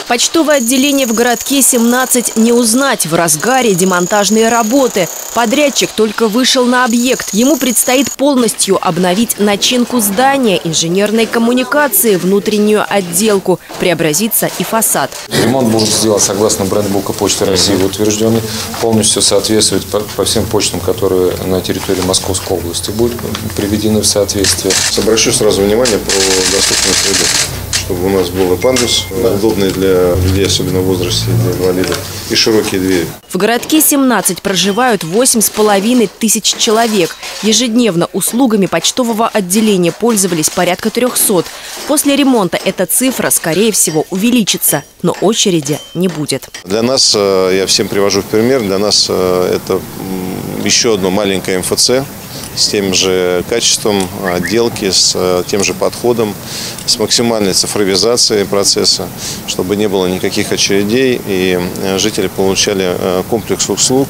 Почтовое отделение в городке 17 не узнать. В разгаре демонтажные работы. Подрядчик только вышел на объект. Ему предстоит полностью обновить начинку здания, инженерные коммуникации, внутреннюю отделку. Преобразится и фасад. Ремонт будет сделан согласно брендбука Почты России, утвержденный. Полностью соответствует по всем почтам, которые на территории Московской области будут приведены в соответствие. Обращу сразу внимание про доступную среду, чтобы у нас был и пандус, удобный для людей, особенно в возрасте, для инвалидов, и широкие двери. В городке 17 проживают 8,5 тысяч человек. Ежедневно услугами почтового отделения пользовались порядка 300. После ремонта эта цифра, скорее всего, увеличится, но очереди не будет. Для нас, я всем привожу в пример, для нас это еще одно маленькое МФЦ с тем же качеством отделки, с тем же подходом, с максимальной цифровизацией процесса, чтобы не было никаких очередей и жители получали комплекс услуг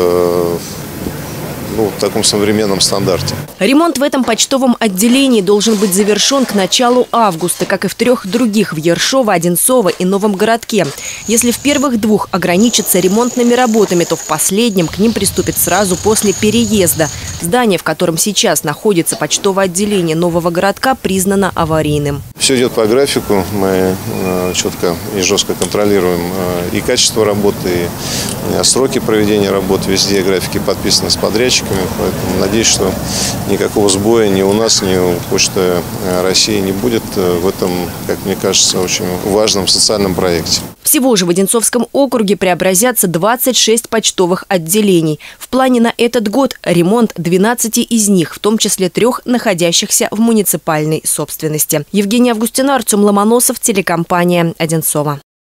в таком современном стандарте. Ремонт в этом почтовом отделении должен быть завершен к началу августа, как и в 3 других – в Ершово, Одинцово и Новом городке. Если в первых 2 ограничатся ремонтными работами, то в последнем к ним приступят сразу после переезда. Здание, в котором сейчас находится почтовое отделение Нового городка, признано аварийным. Все идет по графику. Мы четко и жестко контролируем и качество работы, и сроки проведения работ. Везде графики подписаны с подрядчиками. Поэтому надеюсь, что никакого сбоя ни у нас, ни у Почты России не будет в этом, как мне кажется, очень важном социальном проекте. Всего же в Одинцовском округе преобразятся 26 почтовых отделений. В плане на этот год ремонт 12 из них, в том числе 3 находящихся в муниципальной собственности. Евгения Августина, Артем Ломоносов, телекомпания «Одинцово».